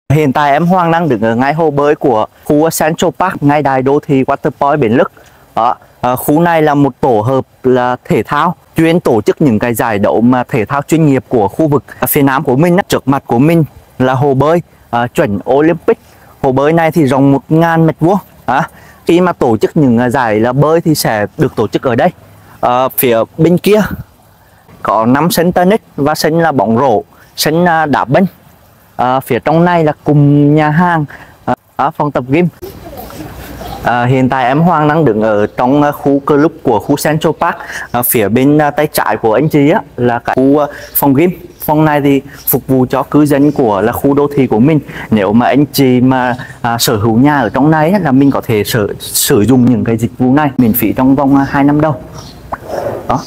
Hiện tại em Hoàng đang đứng ở ngay hồ bơi của khu Central Park, ngay đài đô thị Waterpoint Bến Lức. Đó, khu này là một tổ hợp là thể thao chuyên tổ chức những cái giải đấu mà thể thao chuyên nghiệp của khu vực phía Nam của mình. Trước mặt của mình là hồ bơi chuẩn Olympic. Hồ bơi này thì rộng 1000 mét vuông. Khi mà tổ chức những giải là bơi thì sẽ được tổ chức ở đây. Phía bên kia có 5 sân tennis và sân là bóng rổ, sân đá banh. Phía trong này là cùng nhà hàng, phòng tập gym. Hiện tại em Hoàng đang đứng ở trong khu club của khu Central Park. Phía bên tay trái của anh chị là cái khu phòng gym. Phòng này thì phục vụ cho cư dân của là khu đô thị của mình. Nếu mà anh chị mà sở hữu nhà ở trong này là mình có thể sử dụng những cái dịch vụ này miễn phí trong vòng 2 năm đầu. Đó.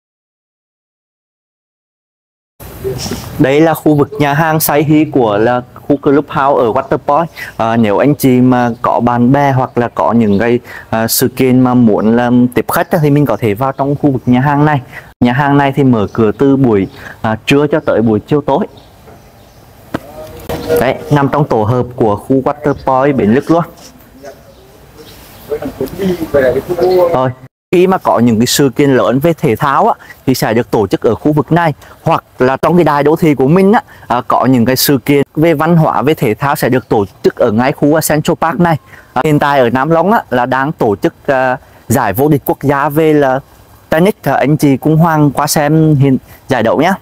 Đây là khu vực nhà hàng Say Hi của là khu Club House ở Waterpoint. Nếu anh chị mà có bạn bè hoặc là có những cái sự kiện mà muốn làm tiếp khách thì mình có thể vào trong khu vực nhà hàng này. Nhà hàng này thì mở cửa từ buổi trưa cho tới buổi chiều tối. Đấy, nằm trong tổ hợp của khu Waterpoint Bến Lức luôn. Rồi, khi mà có những cái sự kiện lớn về thể thao thì sẽ được tổ chức ở khu vực này, hoặc là trong cái đài đô thị của mình có những cái sự kiện về văn hóa về thể thao sẽ được tổ chức ở ngay khu Central Park này. Hiện tại ở Nam Long là đang tổ chức giải vô địch quốc gia về là tennis. Anh chị cũng Hoàng qua xem giải đấu nhé.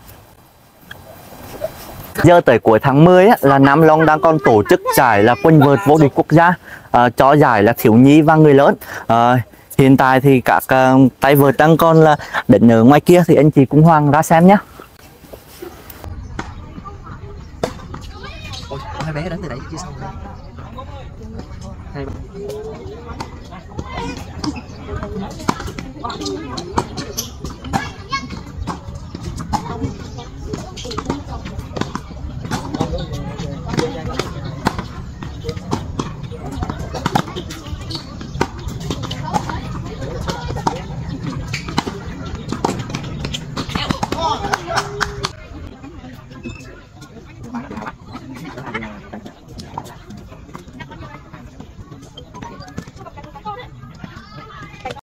Giờ tới cuối tháng 10 là Nam Long đang còn tổ chức giải là quần vợt vô địch quốc gia cho giải là thiếu nhi và người lớn. Hiện tại thì các tay vợt đang còn là định ở ngoài kia thì anh chị cũng Hoàng ra xem nhé. Hai bé đến từ đấy chứ xong rồi.